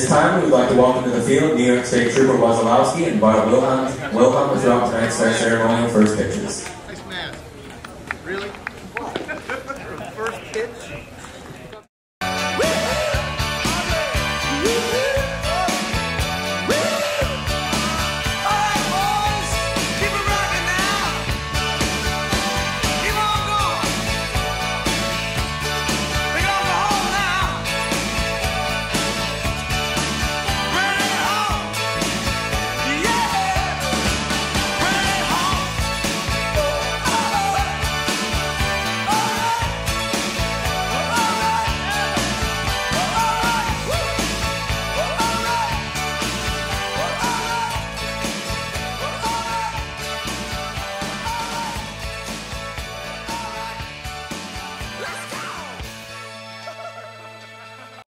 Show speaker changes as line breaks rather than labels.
this time, we would like to welcome to the field New York State Trooper Wazalowski and Bart Wilhelm to drop tonight's ceremonial first pitches.